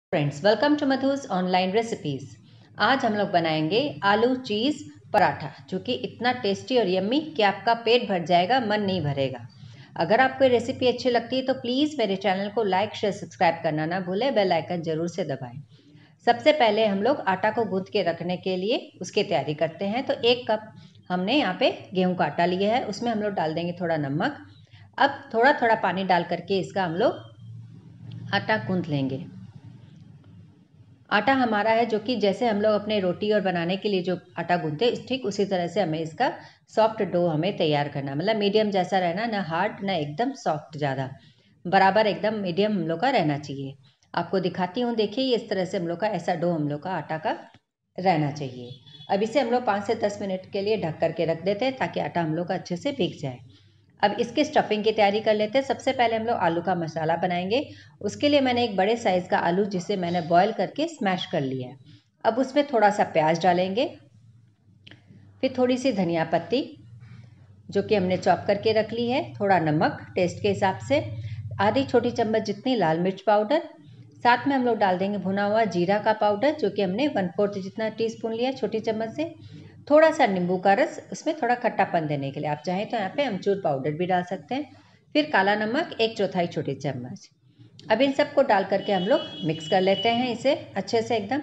Friends, welcome to Madhus online recipes. आज हम लोग बनाएंगे आलू चीज़ पराठा, जो कि इतना टेस्टी और यम्मी कि आपका पेट भर जाएगा, मन नहीं भरेगा। अगर आपको ये रेसिपी अच्छी लगती है तो प्लीज़ मेरे चैनल को लाइक शेयर सब्सक्राइब करना ना भूलें, बेल आइकन ज़रूर से दबाएं। सबसे पहले हम लोग आटा को गूंथ के रखने के लिए उसकी तैयारी करते हैं। तो 1 कप हमने यहाँ पे गेहूँ का आटा लिया है, उसमें हम लोग डाल देंगे थोड़ा नमक। अब थोड़ा थोड़ा पानी डाल करके इसका हम लोग आटा गूंथ लेंगे। आटा हमारा है जो कि जैसे हम लोग अपने रोटी और बनाने के लिए जो आटा गूंथते हैं ठीक उसी तरह से हमें इसका सॉफ्ट डो हमें तैयार करना, मतलब मीडियम जैसा रहना, ना हार्ड ना एकदम सॉफ्ट, ज़्यादा बराबर एकदम मीडियम हम लोग का रहना चाहिए। आपको दिखाती हूँ, देखिए इस तरह से हम लोग का ऐसा डो हम लोग का आटा का रहना चाहिए। अब इसे हम लोग 5 से 10 मिनट के लिए ढक करके रख देते हैं ताकि आटा हम लोग का अच्छे से भीग जाए। अब इसके स्टफिंग की तैयारी कर लेते हैं। सबसे पहले हम लोग आलू का मसाला बनाएंगे। उसके लिए मैंने एक बड़े साइज़ का आलू जिसे मैंने बॉयल करके स्मैश कर लिया है। अब उसमें थोड़ा सा प्याज डालेंगे, फिर थोड़ी सी धनिया पत्ती जो कि हमने चॉप करके रख ली है, थोड़ा नमक टेस्ट के हिसाब से, आधी छोटी चम्मच जितनी लाल मिर्च पाउडर, साथ में हम लोग डाल देंगे भुना हुआ जीरा का पाउडर जो कि हमने 1/4 जितना टीस्पून लिया छोटी चम्मच से, थोड़ा सा नींबू का रस, उसमें थोड़ा खट्टापन देने के लिए। आप चाहें तो यहाँ पे अमचूर पाउडर भी डाल सकते हैं। फिर काला नमक 1/4 छोटी चम्मच। अब इन सबको डाल करके हम लोग मिक्स कर लेते हैं इसे अच्छे से एकदम।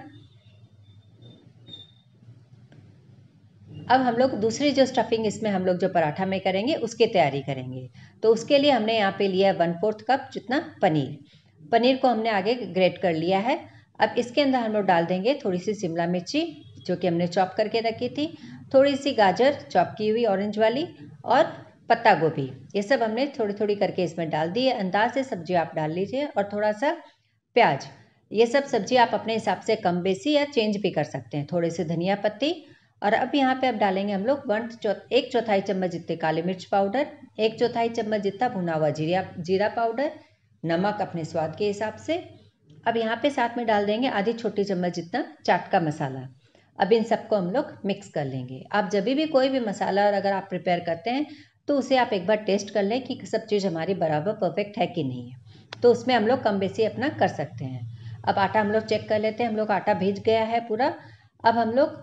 अब हम लोग दूसरी जो स्टफिंग इसमें हम लोग जो पराठा में करेंगे उसकी तैयारी करेंगे। तो उसके लिए हमने यहाँ पे लिया है 1/4 कप जितना पनीर को हमने आगे ग्रेट कर लिया है। अब इसके अंदर हम लोग डाल देंगे थोड़ी सी शिमला मिर्ची जो कि हमने चॉप करके रखी थी, थोड़ी सी गाजर चॉप की हुई ऑरेंज वाली, और पत्ता गोभी, ये सब हमने थोड़ी थोड़ी करके इसमें डाल दी है। अंदाज से सब्जी आप डाल लीजिए, और थोड़ा सा प्याज। ये सब सब्जी आप अपने हिसाब से कम बेसी या चेंज भी कर सकते हैं। थोड़े से धनिया पत्ती, और अब यहाँ पे अब डालेंगे हम लोग 1/4 चम्मच जितने काली मिर्च पाउडर, 1/4 चम्मच जितना भुना हुआ जीरा पाउडर, नमक अपने स्वाद के हिसाब से। अब यहाँ पे साथ में डाल देंगे आधी छोटी चम्मच जितना चाट का मसाला। अब इन सबको हम लोग मिक्स कर लेंगे। आप जब भी कोई भी मसाला और अगर आप प्रिपेयर करते हैं तो उसे आप एक बार टेस्ट कर लें कि सब चीज़ हमारी बराबर परफेक्ट है कि नहीं है, तो उसमें हम लोग कम बेसी अपना कर सकते हैं। अब आटा हम लोग चेक कर लेते हैं, हम लोग आटा भीज गया है पूरा। अब हम लोग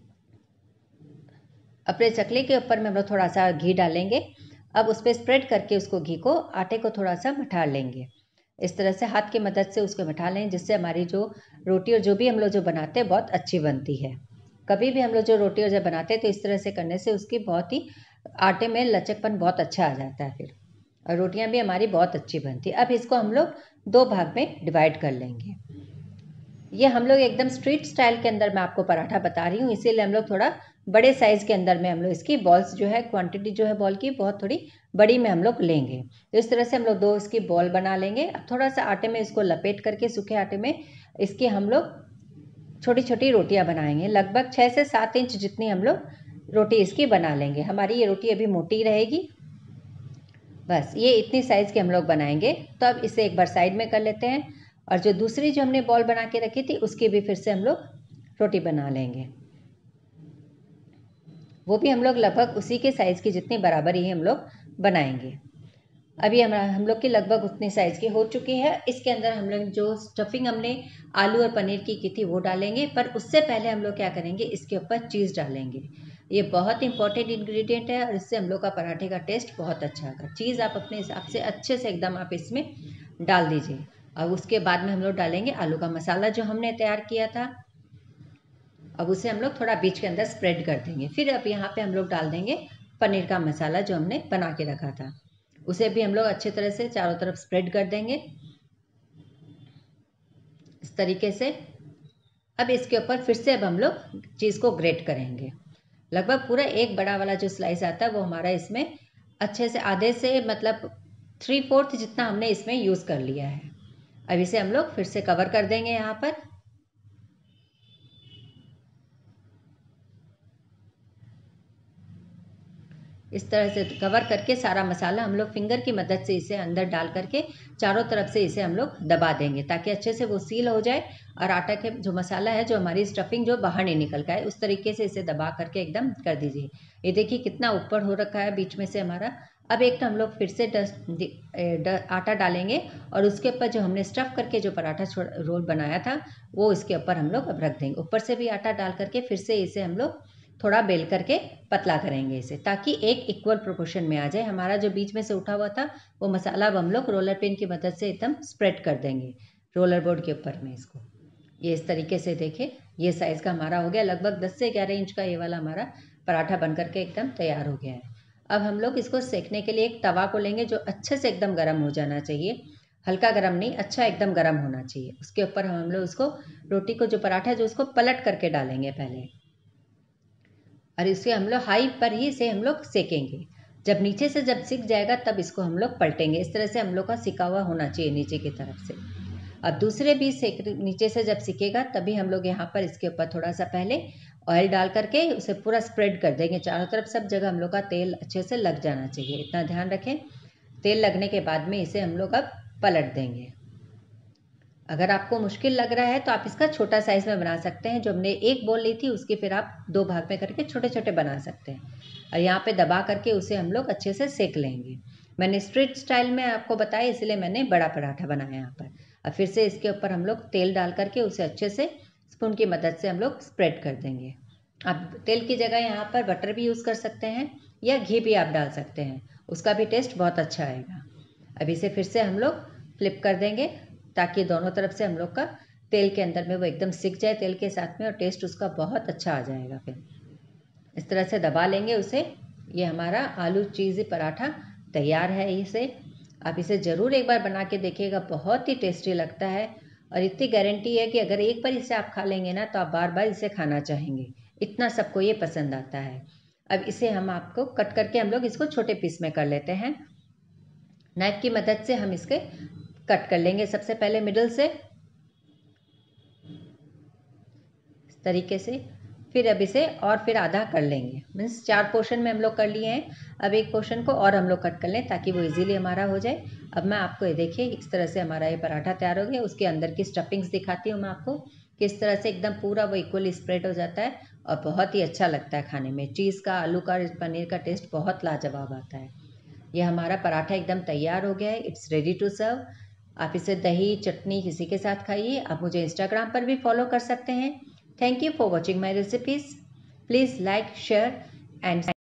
अपने चकले के ऊपर में हम लोग थोड़ा सा घी डालेंगे। अब उस पर स्प्रेड करके उसको घी को आटे को थोड़ा सा मठा लेंगे। इस तरह से हाथ की मदद से उसको मठा लें, जिससे हमारी जो रोटी और जो भी हम लोग जो बनाते हैं बहुत अच्छी बनती है। कभी भी हम लोग जो रोटी और जब बनाते हैं तो इस तरह से करने से उसकी बहुत ही आटे में लचकपन बहुत अच्छा आ जाता है फिर, और रोटियां भी हमारी बहुत अच्छी बनती है। अब इसको हम लोग 2 भाग में डिवाइड कर लेंगे। ये हम लोग एकदम स्ट्रीट स्टाइल के अंदर मैं आपको पराठा बता रही हूँ, इसीलिए हम लोग थोड़ा बड़े साइज़ के अंदर में हम लोग इसकी बॉल्स जो है, क्वांटिटी जो है बॉल की बहुत थोड़ी बड़ी में हम लोग लेंगे। तो इस तरह से हम लोग 2 इसकी बॉल बना लेंगे। अब थोड़ा सा आटे में इसको लपेट करके, सूखे आटे में इसकी हम लोग छोटी छोटी रोटियां बनाएंगे। लगभग 6 से 7 इंच जितनी हम लोग रोटी इसकी बना लेंगे। हमारी ये रोटी अभी मोटी रहेगी, बस ये इतनी साइज़ के हम लोग बनाएंगे। तो अब इसे एक बार साइड में कर लेते हैं, और जो दूसरी जो हमने बॉल बना के रखी थी उसकी भी फिर से हम लोग रोटी बना लेंगे। वो भी हम लोग लगभग उसी के साइज़ की जितनी बराबर ही हम लोग बनाएंगे। अभी हम लोग की लगभग उतनी साइज़ की हो चुकी है। इसके अंदर हम लोग जो स्टफिंग हमने आलू और पनीर की थी वो डालेंगे, पर उससे पहले हम लोग क्या करेंगे, इसके ऊपर चीज़ डालेंगे। ये बहुत इंपॉर्टेंट इंग्रेडिएंट है और इससे हम लोग का पराठे का टेस्ट बहुत अच्छा आता है। चीज़ आप अपने हिसाब से अच्छे से एकदम आप इसमें डाल दीजिए, और उसके बाद में हम लोग डालेंगे आलू का मसाला जो हमने तैयार किया था। अब उसे हम लोग थोड़ा बीच के अंदर स्प्रेड कर देंगे। फिर अब यहाँ पे हम लोग डाल देंगे पनीर का मसाला जो हमने बना के रखा था, उसे भी हम लोग अच्छी तरह से चारों तरफ स्प्रेड कर देंगे इस तरीके से। अब इसके ऊपर फिर से अब हम लोग चीज़ को ग्रेट करेंगे। लगभग पूरा एक बड़ा वाला जो स्लाइस आता है वो हमारा इसमें अच्छे से आधे से मतलब 3/4 जितना हमने इसमें यूज़ कर लिया है। अब इसे हम लोग फिर से कवर कर देंगे यहाँ पर। इस तरह से कवर करके सारा मसाला हम लोग फिंगर की मदद से इसे अंदर डाल करके चारों तरफ से इसे हम लोग दबा देंगे ताकि अच्छे से वो सील हो जाए, और आटा के जो मसाला है, जो हमारी स्टफिंग जो बाहर नहीं निकल का है, उस तरीके से इसे दबा करके एकदम कर दीजिए। ये देखिए कितना ऊपर हो रखा है बीच में से हमारा। अब एक तो हम लोग फिर से आटा डालेंगे और उसके ऊपर जो हमने स्टफ़ करके जो पराठा रोल बनाया था वो इसके ऊपर हम लोग अब रख देंगे। ऊपर से भी आटा डाल करके फिर से इसे हम लोग थोड़ा बेल करके पतला करेंगे इसे, ताकि एक इक्वल प्रोपोर्शन में आ जाए। हमारा जो बीच में से उठा हुआ था वो मसाला अब हम लोग रोलर पिन की मदद से एकदम स्प्रेड कर देंगे रोलर बोर्ड के ऊपर में इसको। ये इस तरीके से देखें, ये साइज़ का हमारा हो गया। लगभग 10 से 11 इंच का ये वाला हमारा पराठा बन करके एकदम तैयार हो गया है। अब हम लोग इसको सेकने के लिए एक तवा को लेंगे जो अच्छे से एकदम गर्म हो जाना चाहिए, हल्का गर्म नहीं, अच्छा एकदम गर्म होना चाहिए। उसके ऊपर हम लोग उसको रोटी को जो पराठा है जो उसको पलट करके डालेंगे पहले, और इसे हम लोग हाई पर ही इसे हम लोग सेकेंगे। जब नीचे से जब सिक जाएगा तब इसको हम लोग पलटेंगे। इस तरह से हम लोग का सिका हुआ होना चाहिए नीचे की तरफ से। अब दूसरे भी नीचे से जब सिकेगा तभी हम लोग यहाँ पर इसके ऊपर थोड़ा सा पहले ऑयल डाल करके उसे पूरा स्प्रेड कर देंगे चारों तरफ। सब जगह हम लोग का तेल अच्छे से लग जाना चाहिए, इतना ध्यान रखें। तेल लगने के बाद में इसे हम लोग अब पलट देंगे। अगर आपको मुश्किल लग रहा है तो आप इसका छोटा साइज़ में बना सकते हैं। जो हमने एक बोल ली थी उसकी फिर आप 2 भाग में करके छोटे छोटे बना सकते हैं, और यहाँ पे दबा करके उसे हम लोग अच्छे से सेक लेंगे। मैंने स्ट्रीट स्टाइल में आपको बताया इसलिए मैंने बड़ा पराठा बनाया यहाँ पर। अब फिर से इसके ऊपर हम लोग तेल डाल करके उसे अच्छे से स्पून की मदद से हम लोग स्प्रेड कर देंगे। आप तेल की जगह यहाँ पर बटर भी यूज़ कर सकते हैं या घी भी आप डाल सकते हैं, उसका भी टेस्ट बहुत अच्छा आएगा। अब इसे फिर से हम लोग फ्लिप कर देंगे ताकि दोनों तरफ से हम लोग का तेल के अंदर में वो एकदम सिक जाए तेल के साथ में, और टेस्ट उसका बहुत अच्छा आ जाएगा। फिर इस तरह से दबा लेंगे उसे। ये हमारा आलू चीज़ी पराठा तैयार है। इसे आप इसे ज़रूर एक बार बना के देखिएगा, बहुत ही टेस्टी लगता है। और इतनी गारंटी है कि अगर एक बार इसे आप खा लेंगे ना तो आप बार बार इसे खाना चाहेंगे, इतना सबको ये पसंद आता है। अब इसे हम आपको कट करके हम लोग इसको छोटे पीस में कर लेते हैं। नाइफ की मदद से हम इसके कट कर लेंगे सबसे पहले मिडल से इस तरीके से। फिर अब इसे और फिर आधा कर लेंगे, मीन्स 4 पोर्शन में हम लोग कर लिए हैं। अब एक पोर्शन को और हम लोग कट कर लें ताकि वो इजीली हमारा हो जाए। अब मैं आपको ये देखिए इस तरह से हमारा ये पराठा तैयार हो गया। उसके अंदर की स्टफिंग्स दिखाती हूँ मैं आपको, किस तरह से एकदम पूरा वो इक्वली स्प्रेड हो जाता है और बहुत ही अच्छा लगता है खाने में। चीज़ का, आलू का, पनीर का टेस्ट बहुत लाजवाब आता है। ये हमारा पराठा एकदम तैयार हो गया है, इट्स रेडी टू सर्व। आप इसे दही चटनी किसी के साथ खाइए। आप मुझे इंस्टाग्राम पर भी फॉलो कर सकते हैं। Thank you for watching my recipes. Please like, share and